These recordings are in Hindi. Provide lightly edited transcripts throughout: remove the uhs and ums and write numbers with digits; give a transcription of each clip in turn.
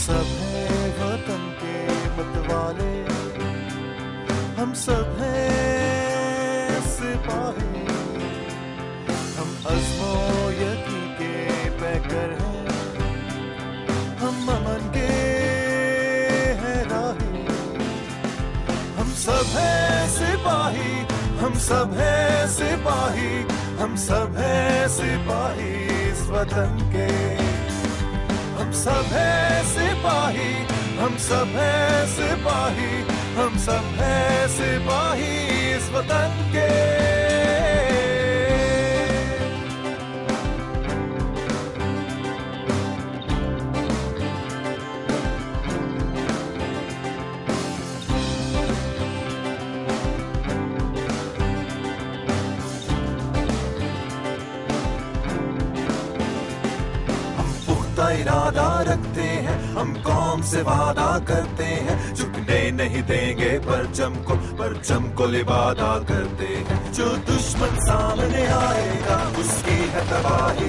सब हैं वतन के मतवाले, हम सब हैं सिपाही, हम अज़्मो यकीन के पैकर हैं, हम अमन के हैं राही। हम सब हैं सिपाही, हम सब हैं सिपाही, हम सब हैं सिपाही इस वतन के। हम सब हैं सिपाही, हम सब हैं सिपाही, हम सब हैं सिपाही इस वतन के। इरादा रखते हैं, हम कौम से वादा करते हैं, झुकने नहीं देंगे परचम को लिबादा करते हैं। जो दुश्मन सामने आएगा उसकी है तबाही।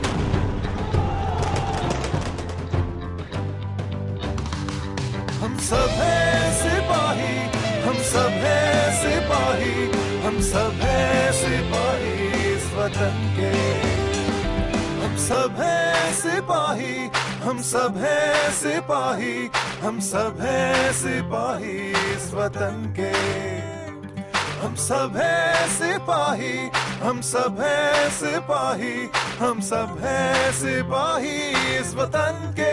हम सब हैं सिपाही, हम सब हैं सिपाही, हम सब हैं सिपाही इस वतन के। हम सब हैं सिपाही, हम सब हैं सिपाही, हम सब हैं सिपाही इस वतन के। हम सब हैं सिपाही, हम सब हैं सिपाही, हम सब हैं सिपाही इस वतन के।